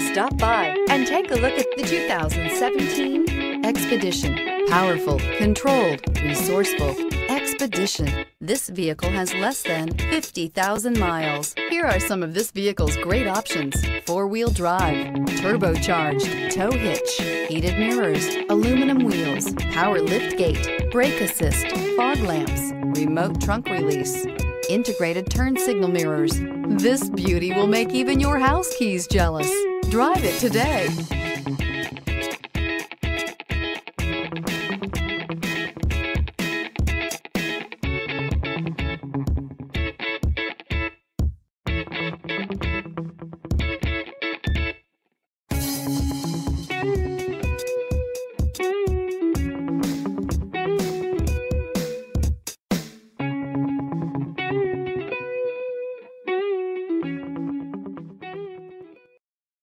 Stop by and take a look at the 2017 Expedition. Powerful, controlled, resourceful. Expedition. This vehicle has less than 50,000 miles. Here are some of this vehicle's great options: four-wheel drive, turbocharged, tow hitch, heated mirrors, aluminum wheels, power lift gate, brake assist, fog lamps, remote trunk release, integrated turn signal mirrors. This beauty will make even your house keys jealous. Drive it today.